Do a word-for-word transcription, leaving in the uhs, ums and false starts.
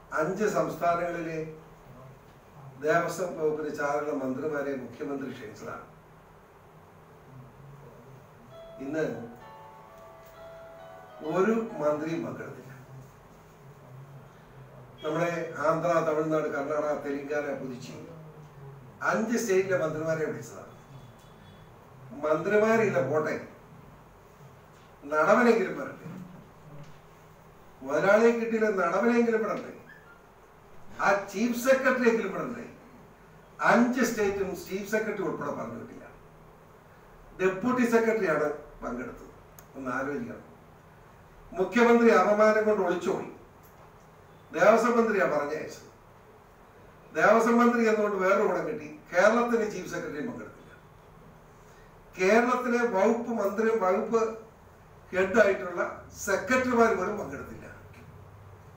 അഞ്ച് സംസ്ഥാനങ്ങളിലെ ദേവസ്വം വകുപ്പിന് ചാർജുള്ള മന്ത്രിമാരെ മുഖ്യമന്ത്രി ക്ഷണിച്ചതാണ്. ഇന്ന് ഒരു മന്ത്രിയും പങ്കെടുത്തില്ല. നമ്മുടെ ആന്ധ്ര, തമിഴ്നാട്, കർണാടക, തെലങ്കാന, പുതുച്ചേരി അഞ്ച് സ്റ്റേറ്റിലെ മന്ത്രിമാരെ വിളിച്ചതാണ്. മന്ത്രിമാരില്ല, പോട്ടെ, നടവനെങ്കിലും വരട്ടെ. മുതലാളിയെ കിട്ടിയില്ല, നടവനെങ്കിലും വിടണ്ടേ, ആ ചീഫ് സെക്രട്ടറി എങ്കിലും വിടണ്ടേ. അഞ്ച് സ്റ്റേറ്റും ചീഫ് സെക്രട്ടറി ഉൾപ്പെടെ പങ്കെടുത്തില്ല. ഡെപ്യൂട്ടി സെക്രട്ടറിയാണ് പങ്കെടുത്തത്. ഒന്ന് ആലോചിക്കണം. മുഖ്യമന്ത്രി അപമാനം കൊണ്ട് ഒളിച്ചോടി. ദേവസ്വം മന്ത്രിയാണ് പറഞ്ഞയച്ചത്. ദേവസ്വം മന്ത്രി എന്നുകൊണ്ട് വേറൊരു ഗുണം കിട്ടി. കേരളത്തിന് ചീഫ് സെക്രട്ടറിയും പങ്കെടുത്തില്ല. കേരളത്തിലെ വകുപ്പ് മന്ത്രിയും വകുപ്പ് ഹെഡായിട്ടുള്ള സെക്രട്ടറിമാർ പോലും പങ്കെടുത്തില്ല.